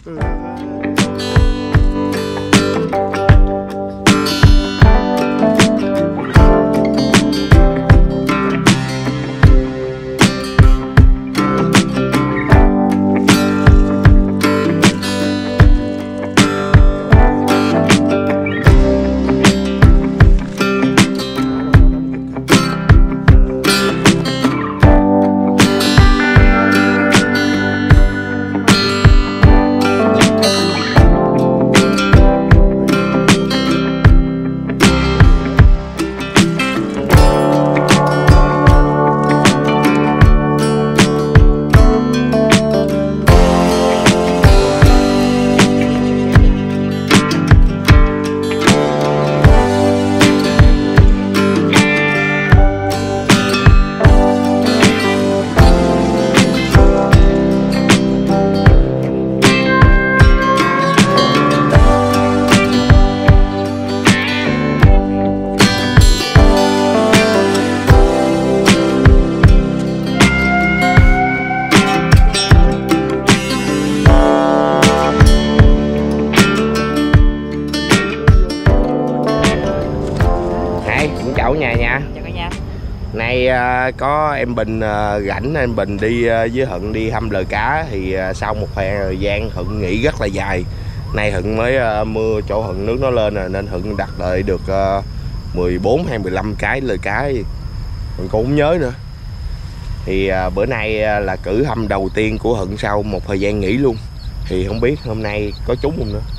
Chào nhà nha. Chào cả nhà. Nay có em Bình rảnh, em Bình đi với Hận đi hâm lời cá. Thì sau một thời gian Hận nghỉ rất là dài, nay Hận mới mưa chỗ Hận nước nó lên rồi, nên Hận đặt đợi được 14 hay 15 cái lời cá gì Hận cũng không nhớ nữa. Thì bữa nay là cử hâm đầu tiên của Hận sau một thời gian nghỉ luôn. Thì không biết hôm nay có trúng không nữa.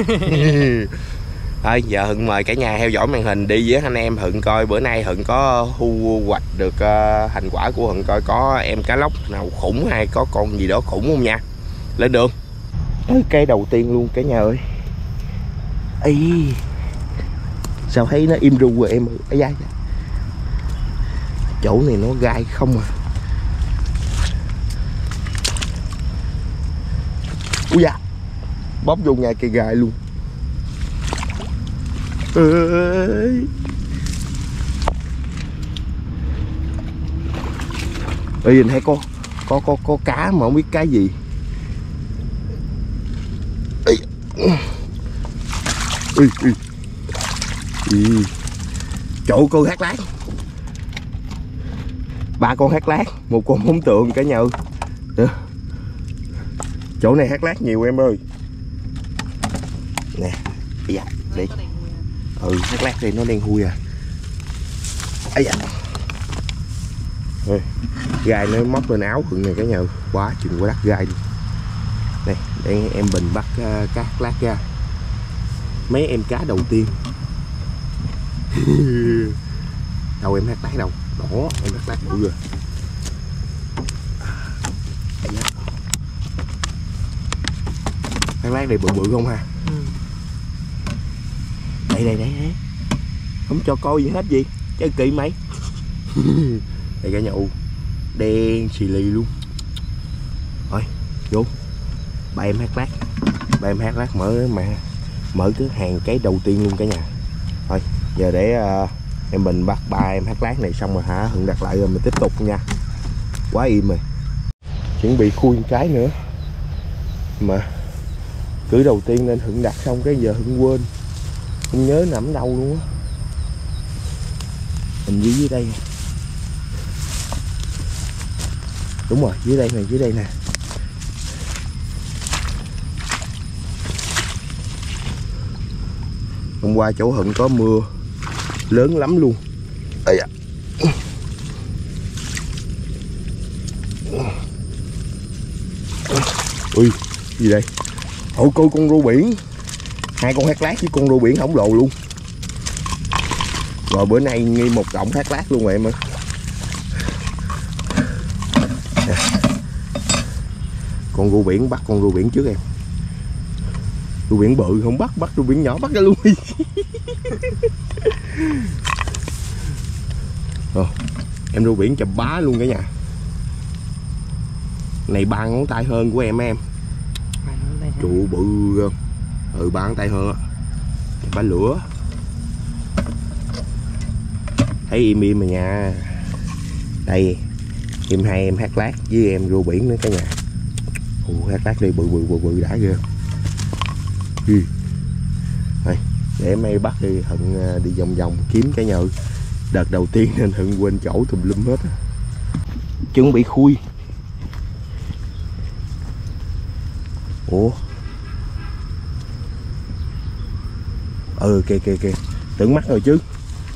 Thôi giờ Hận mời cả nhà theo dõi màn hình đi với anh em Hận coi bữa nay Hận có thu hoạch được thành quả của Hận, coi có em cá lóc nào khủng hay có con gì đó khủng không nha. Lên đường. Cái đầu tiên luôn cả nhà ơi. Ê, sao thấy nó im ru rồi em ơi. Ây, chỗ này nó gai không à. Ui da, bóp vô ngay cây gai luôn. Ê, nhìn thấy có cá mà không biết cái gì. Ê. Chỗ con hát lát, 3 con hát lát, 1 con hống tượng cả nhà ơi. Chỗ này hát lát nhiều em ơi. Nè, dạ, đi. Hát lát đây nó đen thui à. Ây da. Gai nó móc lên áo Hận này cả nhà, quá chừng quá đắt gai luôn. Này, để em Bình bắt cá hát lát ra. Mấy em cá đầu tiên. Đâu em hát lát đâu. Đó, em hát lát bự rồi. Ây da. Hát lát này bự bự không ha? Đây không cho coi gì hết gì chơi kỹ mấy. Đây cả nhà, đen xì lì luôn. Thôi vô 3 em hát lát, mở cái hàng cái đầu tiên luôn cả nhà. Thôi giờ để em Bình bắt 3 em hát lát này xong rồi Hận đặt lại rồi mình tiếp tục nha. Quá im rồi, chuẩn bị khui cái nữa mà cử đầu tiên nên Hận đặt xong cái giờ Hận quên, không nhớ nằm đâu luôn á. Hình như dưới đây. Đúng rồi, dưới đây nè. Hôm qua chỗ Hận có mưa lớn lắm luôn. Ây da. Ui, gì đây? Ôi coi con rô biển. 2 con hát lát với con rô biển khổng lồ luôn. Rồi bữa nay nghi một cọng hát lát luôn rồi em ơi. Con rô biển, bắt con rô biển trước em. Rô biển bự không bắt rô biển nhỏ bắt ra luôn. Em rô biển chầm bá luôn cả nhà. Này 3 ngón tay hơn của em. Trụ bự không? 3 ngón tay hơn á. Bá lửa. Thấy im mà nha. Đây em 2 em hát lát với em rô biển nữa cả nhà. Hát lát đi bự đã ghê. Thôi, để mấy bắt đi Hận đi vòng vòng kiếm cái nhợ. Đợt đầu tiên nên Hận quên chỗ tùm lum hết. Chuẩn bị khui. Ủa? Kìa. Tưởng mắt rồi chứ.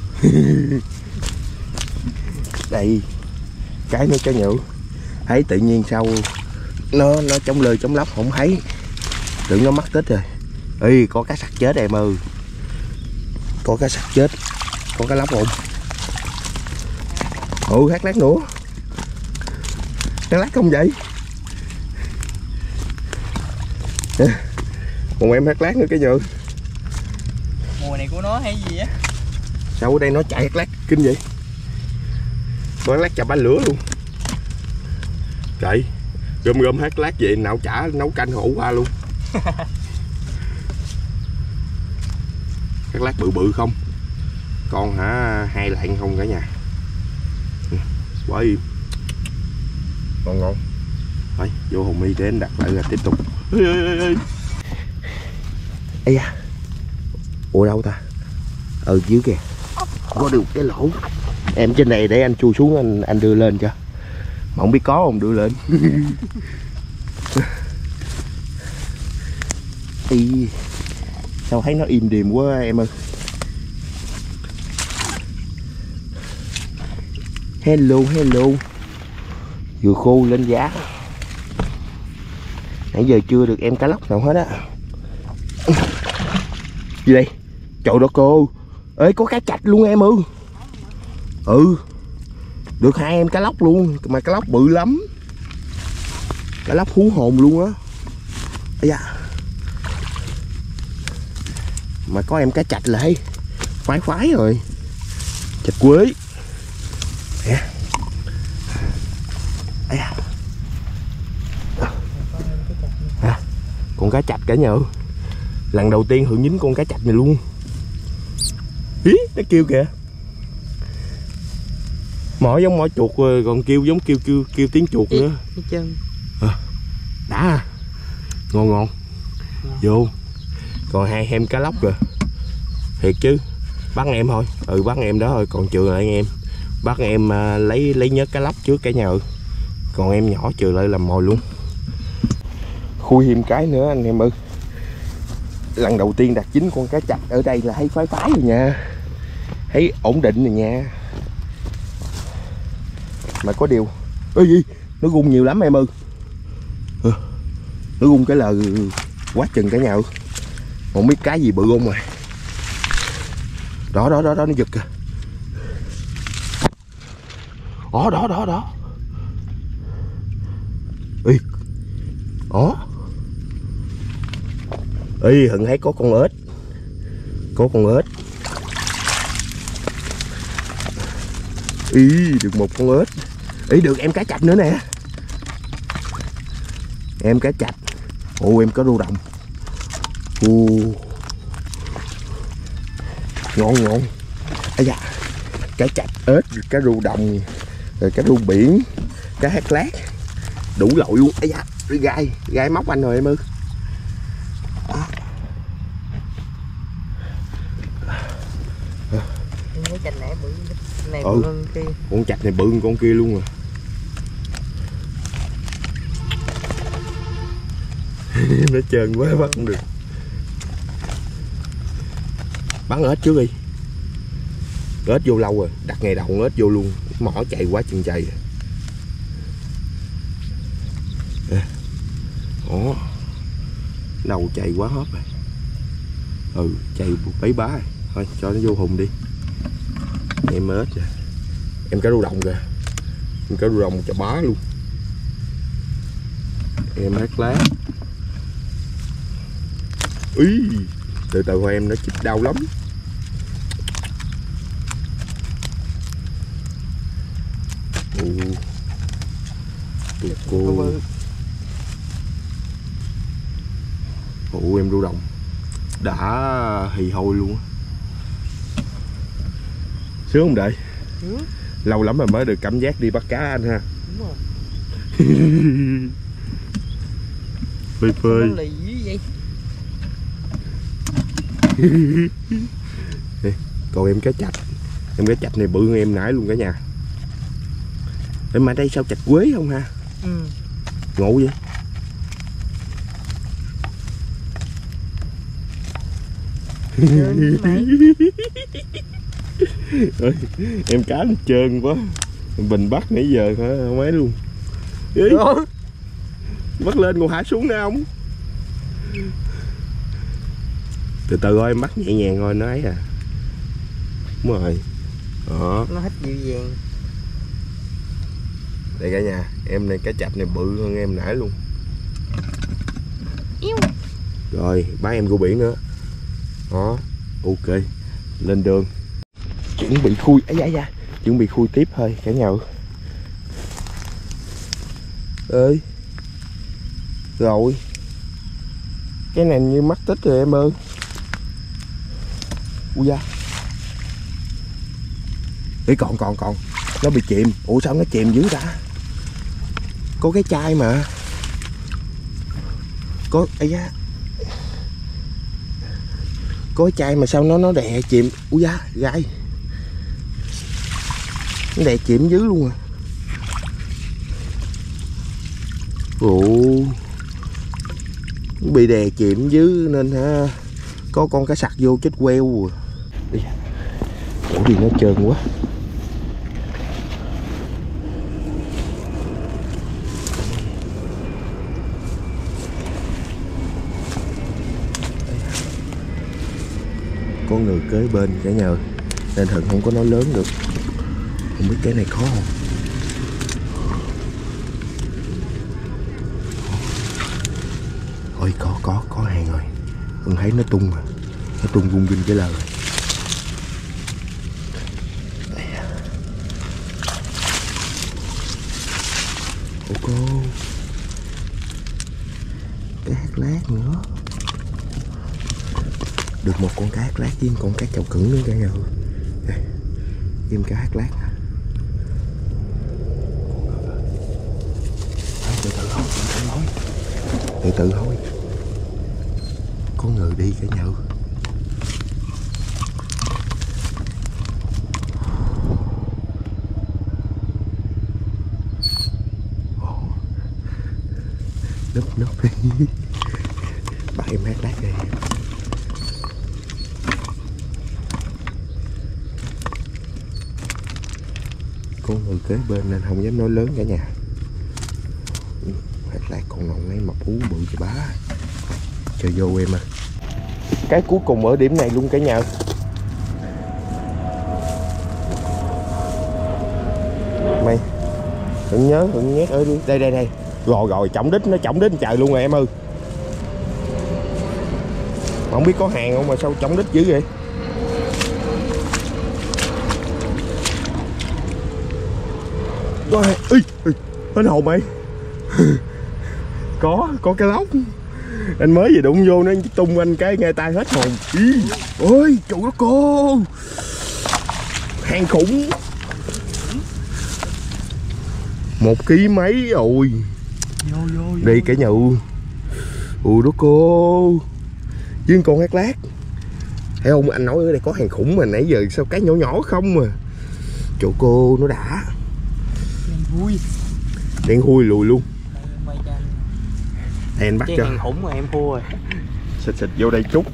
Đây. Cái nữa cái nhựa. Thấy tự nhiên sao nó chống lơ chống lóc không thấy. Tưởng nó mất tích rồi. Ê, có cá sặc chết em ơi. Có cá sặc chết. Có cá lóc không? Hát lát nữa. Hát lát không vậy? Còn em hát lát nữa cái nhựa. Mùa này của nó hay gì á? Sao ở đây nó chạy hát lát kinh vậy? Có hát lát chà bá lửa luôn. Trời, gom hát lát vậy nào chả nấu canh hổ qua luôn. Hát lát bự bự không? Con hả 2 lạng không cả nhà. Quá im. Ngon. Thôi vô Hồng My đến đặt lại là tiếp tục. Ây da. Ủa đâu ta? Dưới kìa. Có được cái lỗ. Em trên này để anh chui xuống anh đưa lên cho. Mà không biết có không đưa lên. Ý, sao thấy nó im điềm quá em ơi. Hello. Vừa khô lên giá. Nãy giờ chưa được em cá lóc nào hết á. Gì đây? Trời đất cô. Ê, có cá chạch luôn em ơi. Được 2 em cá lóc luôn. Mà cá lóc bự lắm. Cá lóc hú hồn luôn á. Ây da. Mà có em cá chạch là hay khoái rồi. Chạch quế. Nè. Ây da. Con cá chạch cả nhờ. Lần đầu tiên Hưởng dính con cá chạch này luôn. Ý, nó kêu kìa. Mỏ giống mỏ chuột rồi, còn kêu giống kêu tiếng chuột nữa. Đã. Ngon. Vô. Còn 2 em cá lóc rồi. Thiệt chứ. Bắt em thôi. Bắt em đó thôi, còn chừa lại em. Bắt em lấy nhớ cá lóc trước cả nhà. Còn em nhỏ chừa lại làm mồi luôn. Khui thêm cái nữa anh em ơi. Lần đầu tiên đặt chính con cá chạch ở đây là thấy phái rồi nha. Thấy ổn định rồi nha. Mà có điều. Ê gì? Nó gung nhiều lắm em ơi. Nó gung cái là quá chừng cả nhà ơi. Không biết cái gì bự không mà. Đó nó giật kìa. Đó. Ê. Ê, Hận thấy có con ếch. Ý, được một con ếch. Ý, được em cá chạch nữa nè. Em cá chạch. Em có rô đồng. Ngon. Ây da. Cá chạch, ếch, cá rô đồng, rồi cá rô biển, cá hát lát. Đủ loại luôn. Ây da, gai móc anh rồi em ơi. Con chạch này bự hơn kia. Con chạch này bự hơn con kia luôn rồi. Nó trơn quá bắt không được. Bắn ếch trước đi. Ếch vô lâu rồi, đặt ngày đầu ếch vô luôn. Mỏ chạy quá chừng chạy. Đầu chạy quá hóp rồi. Chạy bấy bá rồi. Thôi cho nó vô hùng đi. Em ếch rồi. Em cá rô đồng kìa. Em cá rô đồng chà bá luôn. Em hát lá. Ý, từ từ em nó chích đau lắm. Cô. Em rô đồng đã hì hôi luôn á. Sướng không đợi? Lâu lắm rồi mới được cảm giác đi bắt cá anh ha. Đúng rồi. Phơi. Lì dữ vậy. Còn em cá chạch. Em cá chạch này bự hơn em nãy luôn cả nhà. Em mà đây sao chạch quế không ha? Ngộ vậy. Em cá nó trơn quá. Bình bắt nãy giờ không ấy luôn. Bắt lên còn hạ xuống nữa không? Từ từ thôi em bắt nhẹ nhàng thôi nó ấy à. Đúng rồi. Đó. Nó hết dịu dàng. Đây cả nhà, em này cá chạch này bự hơn em nãy luôn. Yêu. Rồi bán em của biển nữa. Đó, ok. Lên đường. Chuẩn bị khui, da. Chuẩn bị khui tiếp thôi cả nhà ơi. Rồi. Cái này như mắc tích rồi em ơi. Ui da. Ê còn. Nó bị chìm. Ủa sao nó chìm dữ ta? Có cái chai mà. Có da. Có cái chai mà sao nó đè chìm. Ui da, gai. Nó đè chìm dữ luôn à. Ồ. Nó bị đè chìm dữ nên ha. Có con cá sặc vô chết queo à. Ủa đi nó trơn quá. Có người kế bên cả nhà nên Thuận không có nói lớn được. Không biết cái này khó không. Ôi có hàng rồi. Thuận thấy nó tung mà. Nó tung rung rinh cái lời. Ủa cô. Cá hát lát nữa. Được một con cá hát lát với con cá chầu cứng nữa cả nhà. Đây, em cá hát lát. Từ từ thôi, từ từ thôi. Có người đi cả nhà. Núp bắt em hát lát đây. Có người kế bên nên không dám nói lớn cả nhà. Hát lát con nồng ấy mập ú bự cho bá. Chơi vô em à. Cái cuối cùng ở điểm này luôn cả nhà. Mày Thuận nhớ Thuận nhét ở đây. Rồi trọng đích, nó trọng đích trời luôn rồi em ơi. Không biết có hàng không mà sao trọng đích dữ vậy. Hết hồn mày. Có cái lóc. Anh mới vừa đụng vô nó tung anh cái ngay tay hết hồn. Ôi trời đất cô. Hàng khủng. 1 ký mấy rồi. Vô. Đi cả nhà. Ui đó cô. Với con hát lát. Thấy không, anh nói ở đây có hàng khủng mà nãy giờ sao cái nhỏ không mà. Chỗ cô nó đã. Đen thui lùi luôn. Đây anh bắt cho. Hàng khủng mà em thua rồi. Xịt vô đây chút.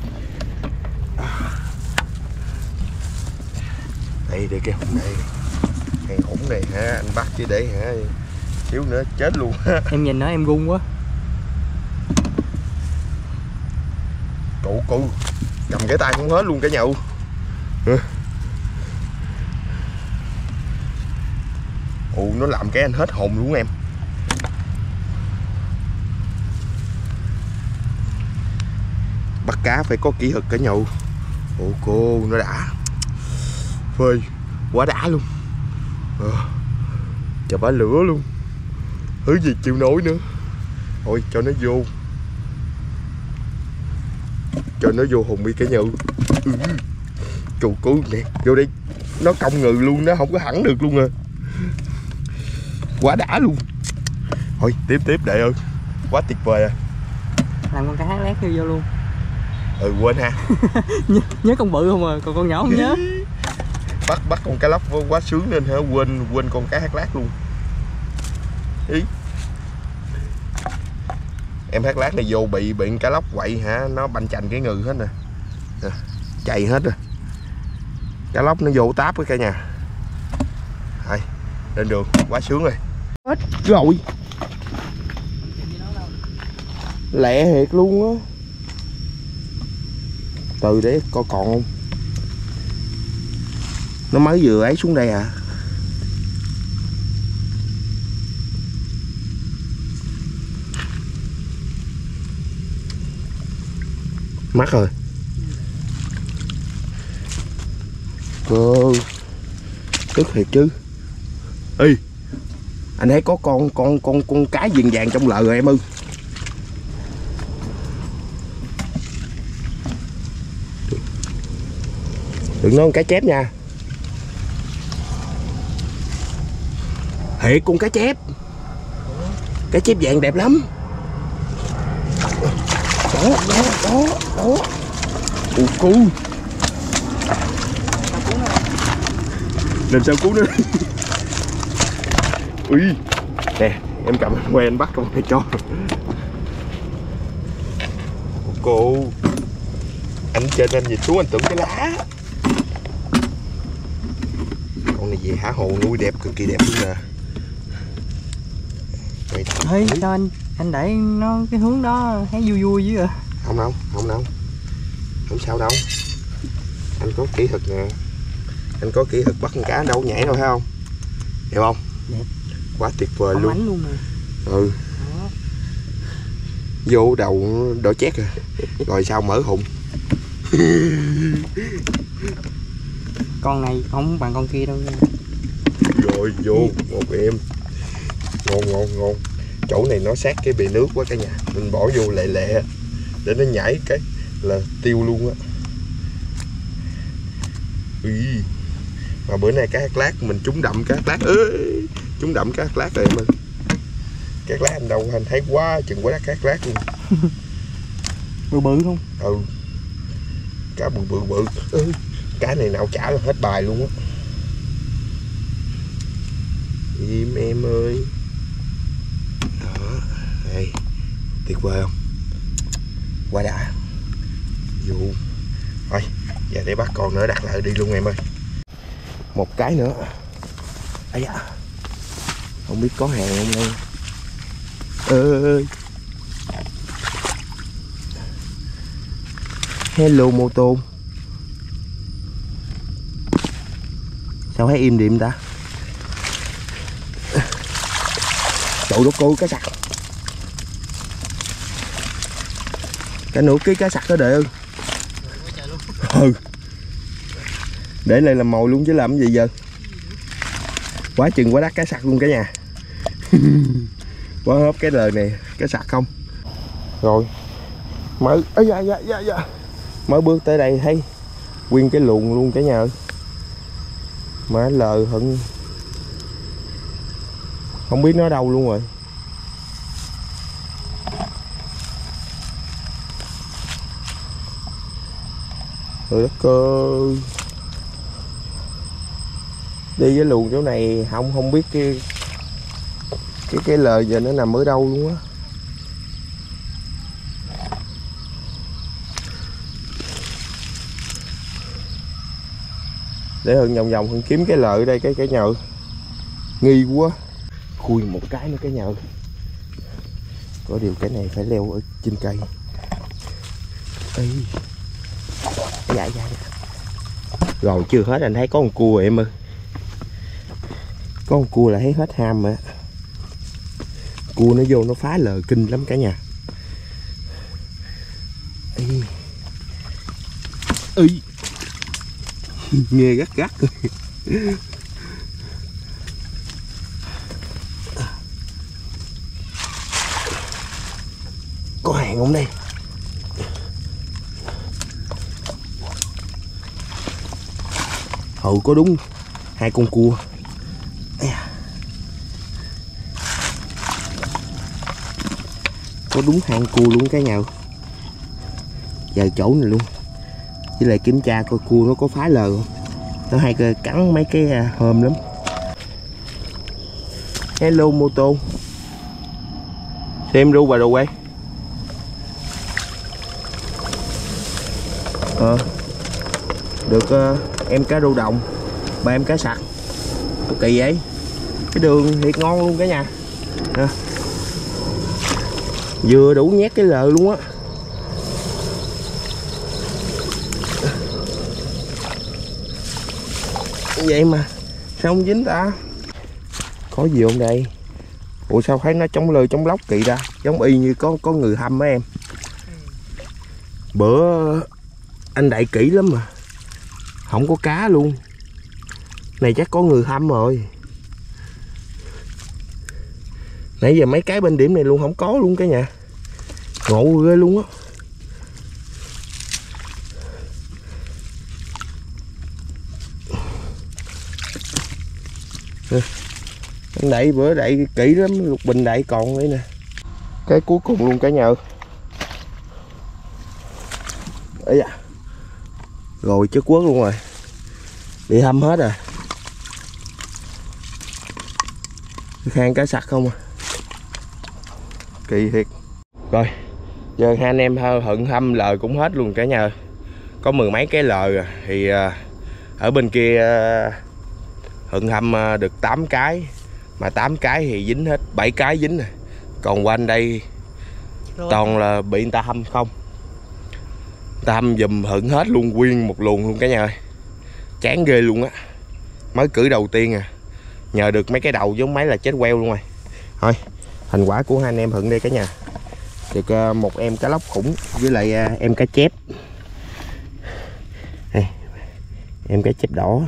Đây cái hùng này. Hàng khủng này hả, anh bắt chứ để hả xíu nữa chết luôn. Em nhìn nó em run quá. Cụ cầm cái tay không hết luôn cả nhậu. Nó làm cái anh hết hồn luôn em. Bắt cá phải có kỹ thuật cả nhậu. Cô nó đã phơi quá đã luôn. Chà bá lửa luôn. Thứ gì chịu nổi nữa. Thôi cho nó vô. Cho nó vô hồn đi cả nhậu. Trời cô nè, vô đây. Nó cong ngừ luôn, nó không có hẳn được luôn à. Quá đã luôn. Thôi tiếp đại ơi. Quá tuyệt vời à. Làm con cá hát lát vô luôn. Ừ quên ha. nhớ con bự không à, còn con nhỏ không nhớ. bắt con cá lóc quá sướng nên hả, quên con cá hát lát luôn. Ý. Em hát lát này vô bị cá lóc quậy hả, nó banh chành cái ngừ hết nè. Chạy hết rồi. Cá lóc nó vô táp với cả nhà. Rồi, lên đường quá sướng rồi. Hết rồi. Lẹ thiệt luôn á. Từ để coi còn không. Nó mới vừa ấy xuống đây à. Mắc rồi. Cơ tức thiệt chứ. Ê, anh thấy có con cá vàng vàng trong lợ rồi em ơi. Đừng nói con cá chép nha. Thiệt con cá chép. Cá chép vàng đẹp lắm. Đó. Ủa cu. Làm sao cứu nó. Ui. Nè, em cầm quay anh bắt con này cho. Cô. Anh trên anh nhìn xuống anh tưởng cái lá. Con này về hả hồ nuôi đẹp, cực kỳ đẹp luôn nè. Ê, sao anh đẩy nó cái hướng đó thấy vui vui chứ à? Không sao đâu. Anh có kỹ thuật nè. Anh có kỹ thuật bắt con cá đâu nhảy đâu thấy không? Đẹp không? Đẹp. Quá tuyệt vời luôn. Ánh luôn nè. Ừ. Đó. Vô đầu đỏ chét rồi. Rồi sao mở hùng. Con này không bằng con kia đâu nha. Rồi vô một em. Ngon. Chỗ này nó sát cái bề nước quá cả nhà. Mình bỏ vô lẹ để nó nhảy cái là tiêu luôn á. Mà bữa nay cá hát lát mình trúng đậm cá hát lát. Trúng đậm cá hát lát rồi em ơi. Cá hát lát anh đâu anh thấy quá chừng quá cá hát lát luôn. Bự không? Ừ. Cá bự. Cá này nào chả là hết bài luôn á. Im em ơi. Đó. Đây. Tuyệt vời không? Quá đã. Vô. Thôi, giờ để bắt con nữa đặt lại đi luôn em ơi. Một cái nữa. Ây da. Không biết có hàng không đây. Ơi. Hello mô tô. Sao thấy im điềm ta? Trời đất ơi, cá sặc. Cả nửa ký cá sặc đó đệ ơi. Ừ. Để lại làm mồi luôn chứ làm cái gì giờ. Quá chừng quá đắt cá sặc luôn cả nhà. Quá hớp cái lời này, cá sặc không. Rồi. Mới dạ. Mới bước tới đây thấy nguyên cái luồng luôn cả nhà ơi. Má lờ hận. Không biết nó đâu luôn rồi. Trời đất ơi. Đi cái luồng chỗ này không biết cái lời giờ nó nằm ở đâu luôn á. Để Hưng vòng Hưng kiếm cái lợi ở đây cái nhờ. Nghi quá. Khui một cái nữa cái nhờ. Có điều cái này phải leo ở trên cây. Ê. Dạ. Rồi chưa hết anh thấy có con cua em ơi. Có con cua là thấy hết ham mà. Cua nó vô nó phá lờ kinh lắm cả nhà. Ê. Nghe gắt. Có hàng không đây? Có đúng 2 con cua. Có đúng 2 con cua luôn cái nhau. Giờ chỗ này luôn. Với lại kiểm tra coi cua nó có phá lờ không. Nó hay cắn mấy cái hôm lắm. Hello mô tô. Xem ru bà đồ quay. Được em cá rô đồng, 3 em cá sặc. Kỳ vậy. Cái đường thiệt ngon luôn cả nhà. Vừa đủ nhét cái lờ luôn á. Vậy mà sao không dính ta? Có gì không đây? Ủa sao thấy nó chống lơ chống lóc kỳ ra, giống y như có người hâm á em. Bữa anh đậy kỹ lắm mà không có cá luôn. Này chắc có người hâm rồi. Nãy giờ mấy cái bên điểm này luôn không có luôn cả nhà. Ngộ ghê luôn á. Anh đậy bữa đậy kỹ lắm, lục bình đậy còn đấy nè. Cái cuối cùng luôn cả nhà ơi. Ây da. Rồi chết quất luôn rồi. Bị hâm hết rồi. Khang cá sặc không à. Kỳ thiệt. Rồi giờ hai anh em hận hâm lời cũng hết luôn cả nhà. Có 10 mấy cái lời rồi. Thì ở bên kia hận hâm được 8 cái. Mà 8 cái thì dính hết, 7 cái dính rồi. Còn quanh đây toàn là bị người ta hâm không. Người ta hâm dùm hận hết luôn, nguyên một luồng luôn cả nhà ơi. Chán ghê luôn á. Mới cử đầu tiên à. Nhờ được mấy cái đầu giống mấy là chết queo luôn rồi. Thôi thành quả của hai anh em hận đây cả nhà. Được một em cá lóc khủng với lại em cá chép. Đây, em cá chép đỏ.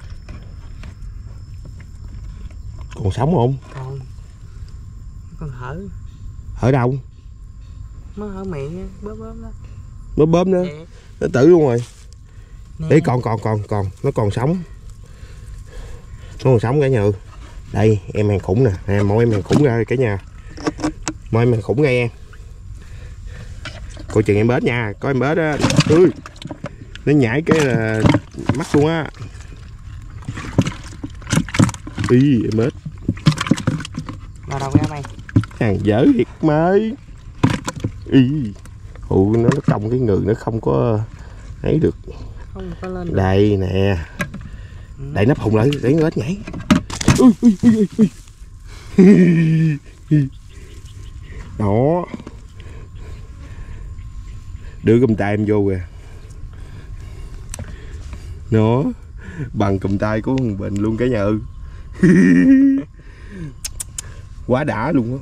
Còn sống không? Còn hở. Hở đâu? Mới hở miệng bóp đó. Bóp nữa. Nè. Nó tử luôn rồi. Đấy còn nó còn sống. Nó còn sống cả nhà. Đây em hàng khủng nè, mỗi em hàng khủng ra cả nhà. Mỗi em hàng khủng ra em. Coi chừng em bớt nha, có em bớt á. Nó nhảy cái là mắc luôn á. Ý em bớt. Vào đâu ra mày? Hàng dở thiệt mới. Ý. Nó cong cái người nó không có ấy được. Không có lên được. Đây nè. Đẩy nắp hùng lại để nó nhảy. Đó. Đưa cầm tay em vô kìa. Nó bằng cầm tay của thằng Bình luôn cả nhà ơi. Quá đã luôn á.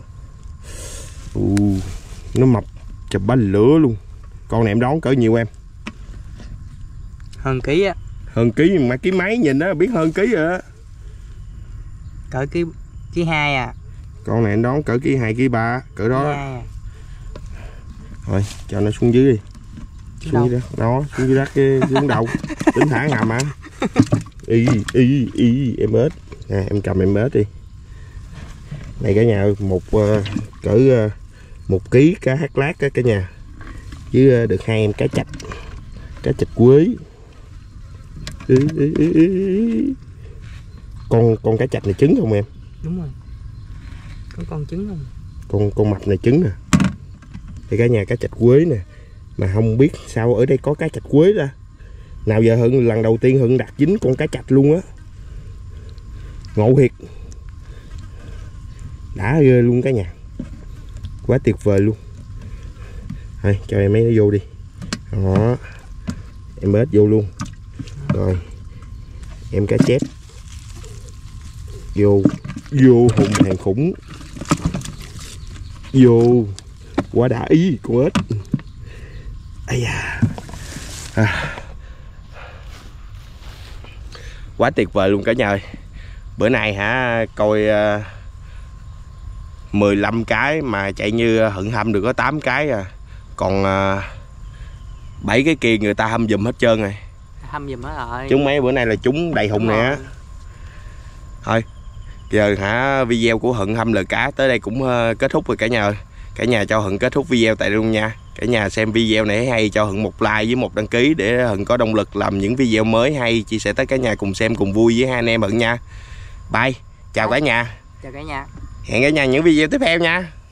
Nó mập chập bánh lửa luôn. Con này em đón cỡ nhiều em? Hơn ký á. Hơn ký mà ký mấy nhìn đó biết hơn ký rồi á. Cỡ ký 2 à. Con này em đón cỡ ký 2 ký 3 cỡ đó. À. Rồi cho nó xuống dưới đi. Xuống dưới đó. Đó xuống dưới đất cái xuống đầu. Tính thả ngầm hả? Y em ếch. Nè em cầm em ếch đi. Này cả nhà một cỡ 1 ký cá hát lát cả nhà. Với được 2 em cá chạch quế. Con cá chạch này trứng không em? Đúng rồi. Có con trứng không? Con mập này trứng nè. Thì cả nhà cá chạch quế nè. Mà không biết sao ở đây có cá chạch quế ra. Nào giờ Hưng lần đầu tiên Hưng đặt dính con cá chạch luôn á. Ngộ thiệt. Đã ghê luôn cả nhà. Quá tuyệt vời luôn. Thôi cho em mấy nó vô đi. Đó. Em ếch vô luôn. Rồi. Em cá chép. Vô hùng hàng khủng. Vô. Quá đã ý con ếch. Ây da. Quá tuyệt vời luôn cả nhà ơi. Bữa nay hả coi 15 cái mà chạy như Hận hâm được có 8 cái à. Còn 7 cái kia người ta hâm giùm hết trơn rồi. Hâm giùm hết rồi. Chúng mấy bữa nay là chúng đầy hùng nè á. Thôi giờ hả video của Hận hâm lời cá tới đây cũng kết thúc rồi cả nhà ơi. Cả nhà cho Hận kết thúc video tại đây luôn nha. Cả nhà xem video này hay cho Hận một like với một đăng ký để Hận có động lực làm những video mới hay, chia sẻ tới cả nhà cùng xem cùng vui với hai anh em Hận nha. Bye, chào cả nhà. Chào cả nhà. Hẹn cả nhà những video tiếp theo nha.